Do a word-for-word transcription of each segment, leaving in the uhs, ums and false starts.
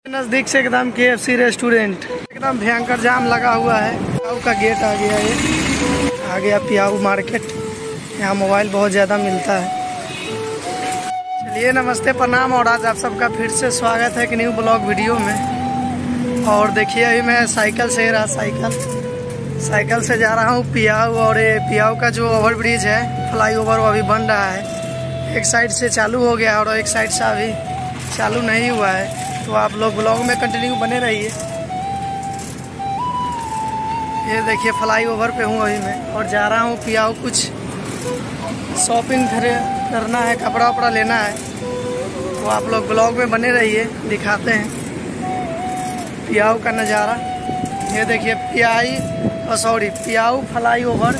नज़दीक से एकदम के एफ सी रेस्टोरेंट, एकदम भयंकर जाम लगा हुआ है। पियाऊ का गेट आ गया, ये आ गया पियाऊ मार्केट। यहाँ मोबाइल बहुत ज़्यादा मिलता है। चलिए नमस्ते प्रणाम, और आज आप सबका फिर से स्वागत है एक न्यू ब्लॉग वीडियो में। और देखिए अभी मैं साइकिल से रहा साइकिल साइकिल से जा रहा हूँ पियाऊ। और ये पियाऊ का जो ओवर ब्रिज है, फ्लाई ओवर, वो अभी बन रहा है। एक साइड से चालू हो गया और एक साइड से अभी चालू नहीं हुआ है। तो आप लोग ब्लॉग में कंटिन्यू बने रहिए। ये देखिए फ्लाई ओवर पे हूँ अभी मैं, और जा रहा हूँ पियाऊ। कुछ शॉपिंग करना है, कपड़ा वपड़ा लेना है। तो आप लोग ब्लॉग में बने रहिए, दिखाते हैं पियाऊ का नज़ारा। ये देखिए पियाई सॉरी पियाऊ फ्लाई ओवर।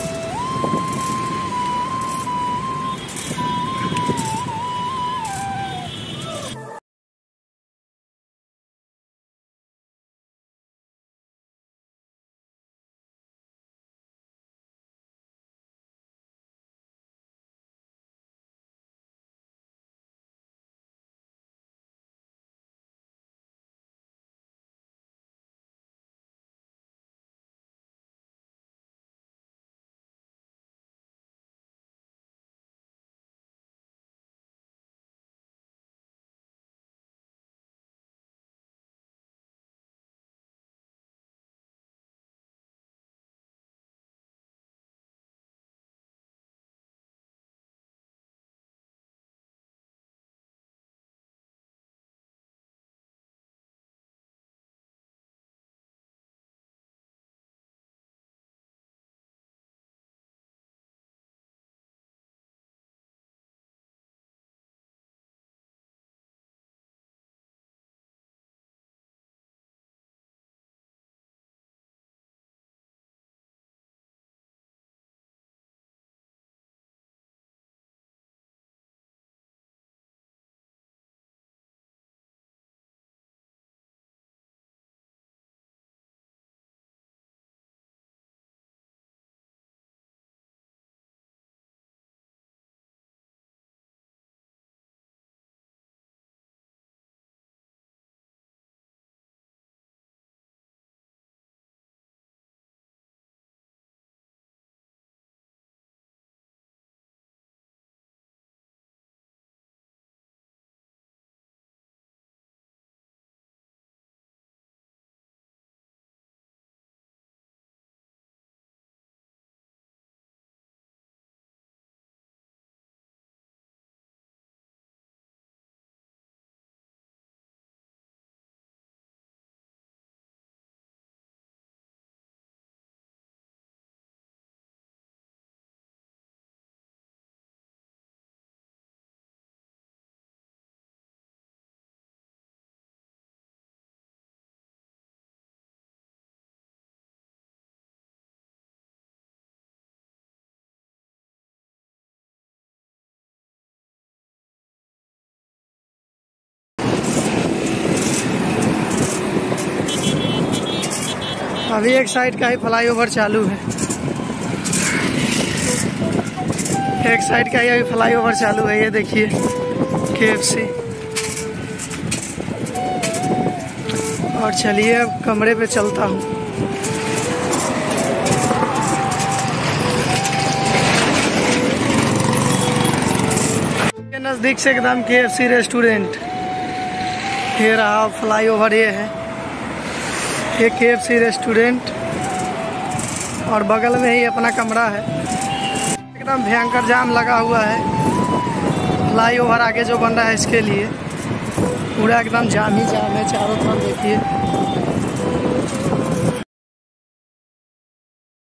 अभी एक साइड का ही फ्लाई ओवर चालू है, एक साइड का ही अभी फ्लाई ओवर चालू है। ये देखिए के एफ सी। और चलिए अब कमरे पे चलता हूँ। नज़दीक से एकदम के एफ सी रेस्टोरेंट। ये रहा फ्लाई ओवर, ये है ये के एफ सी रेस्टोरेंट, और बगल में ही अपना कमरा है। एकदम भयंकर जाम लगा हुआ है। फ्लाई ओवर आगे जो बन रहा है इसके लिए पूरा एकदम जाम ही जाम है चारों तरफ। देखिए